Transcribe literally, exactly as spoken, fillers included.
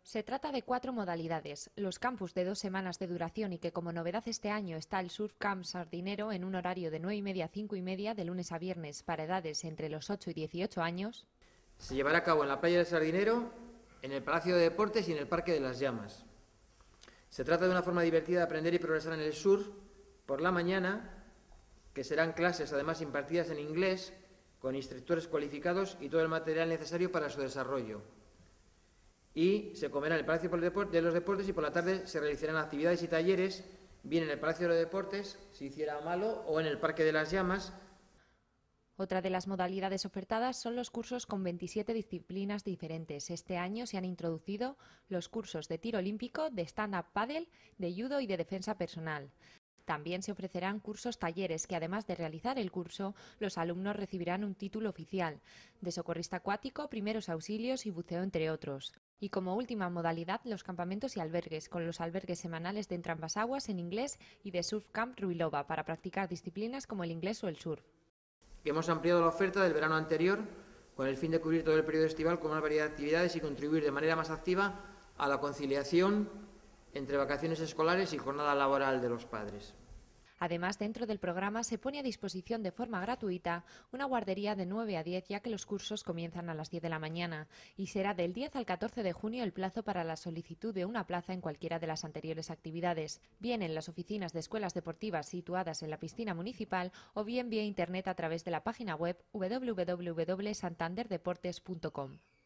Se trata de cuatro modalidades: los campus de dos semanas de duración y que como novedad este año está el Surf Camp Sardinero en un horario de nueve y media a cinco y media de lunes a viernes para edades entre los ocho y dieciocho años. Se llevará a cabo en la playa del Sardinero, en el Palacio de Deportes y en el Parque de las Llamas. Se trata de una forma divertida de aprender y progresar en el surf por la mañana, que serán clases además impartidas en inglés con instructores cualificados y todo el material necesario para su desarrollo. Y se comerá en el Palacio de los Deportes y por la tarde se realizarán actividades y talleres, bien en el Palacio de los Deportes, si hiciera malo, o en el Parque de las Llamas. Otra de las modalidades ofertadas son los cursos con veintisiete disciplinas diferentes. Este año se han introducido los cursos de tiro olímpico, de stand-up paddle, de judo y de defensa personal. También se ofrecerán cursos talleres que, además de realizar el curso, los alumnos recibirán un título oficial de socorrista acuático, primeros auxilios y buceo, entre otros. Y como última modalidad, los campamentos y albergues, con los albergues semanales de Entrambas-Aguas en inglés y de Surf Camp Ruilova para practicar disciplinas como el inglés o el surf. Hemos ampliado la oferta del verano anterior con el fin de cubrir todo el periodo estival con una variedad de actividades y contribuir de manera más activa a la conciliación entre vacaciones escolares y jornada laboral de los padres. Además, dentro del programa se pone a disposición de forma gratuita una guardería de nueve a diez, ya que los cursos comienzan a las diez de la mañana, y será del diez al catorce de junio el plazo para la solicitud de una plaza en cualquiera de las anteriores actividades, bien en las oficinas de escuelas deportivas situadas en la piscina municipal o bien vía internet a través de la página web w w w punto santander deportes punto com.